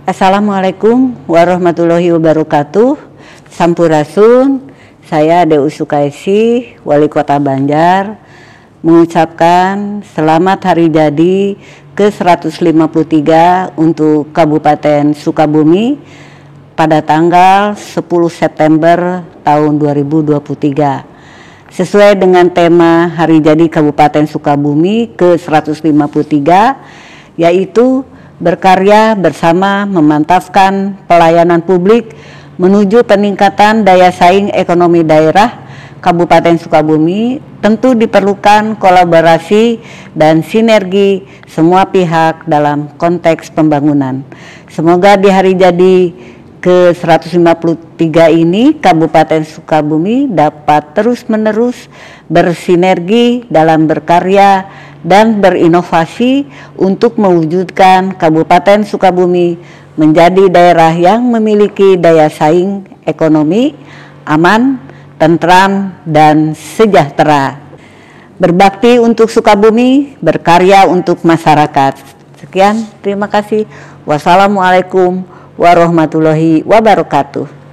Assalamualaikum warahmatullahi wabarakatuh. Sampurasun, saya Dewi Sukaisi, Wali Kota Banjar, mengucapkan selamat hari jadi ke-153 untuk Kabupaten Sukabumi pada tanggal 10 September tahun 2023. Sesuai dengan tema hari jadi Kabupaten Sukabumi ke-153, yaitu berkarya bersama memantapkan pelayanan publik menuju peningkatan daya saing ekonomi daerah Kabupaten Sukabumi. Tentu diperlukan kolaborasi dan sinergi semua pihak dalam konteks pembangunan. Semoga di hari jadi ke-153 ini Kabupaten Sukabumi dapat terus-menerus bersinergi dalam berkarya dan berinovasi untuk mewujudkan Kabupaten Sukabumi menjadi daerah yang memiliki daya saing ekonomi, aman, tentram, dan sejahtera. Berbakti untuk Sukabumi, berkarya untuk masyarakat. Sekian, terima kasih. Wassalamualaikum warahmatullahi wabarakatuh.